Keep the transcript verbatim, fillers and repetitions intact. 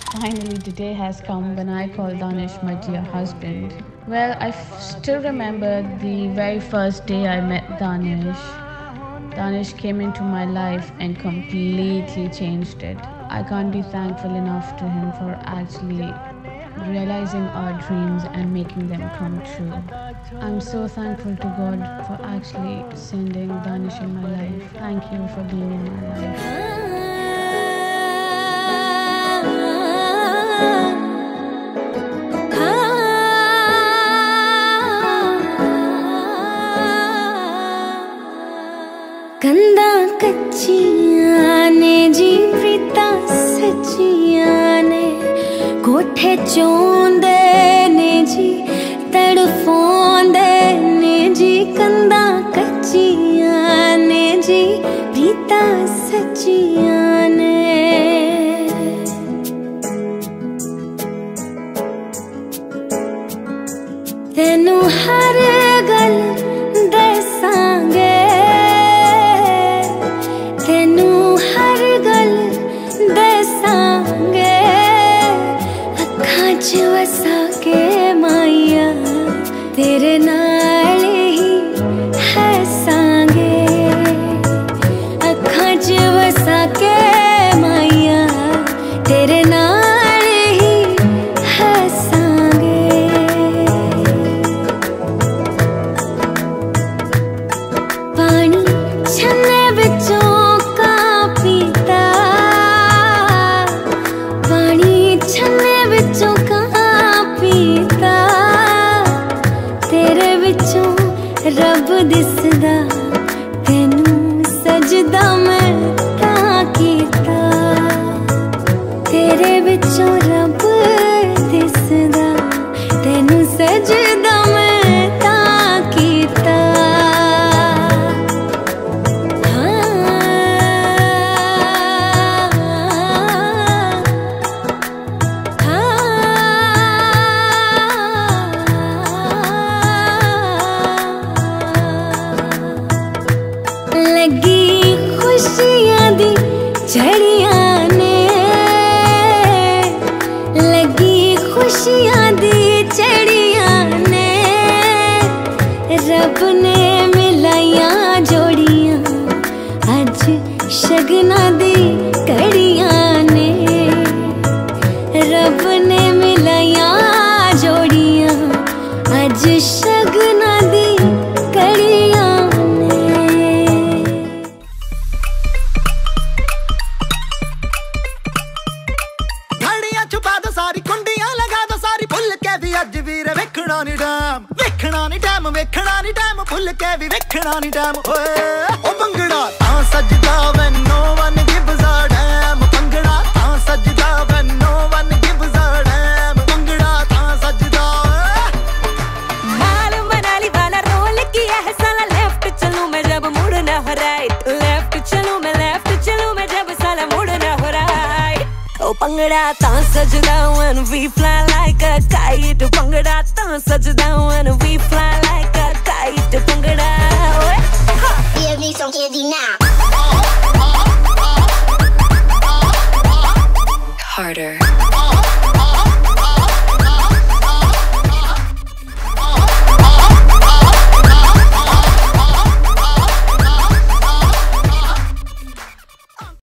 Finally, the day has come when I call Danish my dear husband. Well, I f- still remember the very first day I met Danish. Danish came into my life and completely changed it. I can't be thankful enough to him for actually realizing our dreams and making them come true. I'm so thankful to God for actually sending Danish in my life. Thank you for being in my life. कंदा कच्चियां ने जी प्रीता सच्चियां ने कोठे चोंदे ने जी तड़फोंदे ने जी कंदा कच्चियां ने जी प्रीता सच्चियां ने तेनू हर गल दसांगे तेनू हर गल दसांगे अखां च वसा के माइया तेरे नाल ही हसांगे अखां च वसा के माइया तेरे नाल ही हसांगे पानी छन्ने विचों रब दिसदा तेनू सजदा मैं तां कीता तेरे विचों रब दिसदा तेनू सजदा मैं तां कीता लगी खुशियां दी झड़ियां ने लगी खुशियां दी झड़ियां ने रब ने मिलाइयां जोड़ियां अज शगना दी कड़ियां ने रब ने मिलाइयां जोड़ियां अज शगना दी कड़ियां वेखना नी टाइम भुल के भी वेखना नी टाइम ओ भंगड़ा तां सजदा when no one gives a damn bhangra तां सजदा when no one gives a damn bhangra तां सजदा माल मनाली वाला रोल किया है साला लेफ्ट चलूं मैं जब मुड़ना हो राइट लेफ्ट चलूं मैं लेफ्ट चलूं मैं जब साला मुड़ना हो राइट ओ भंगड़ा तां सजदा when we fly like a kite bhangra तां सजदा when we fly like a kite bhangra give me some candy now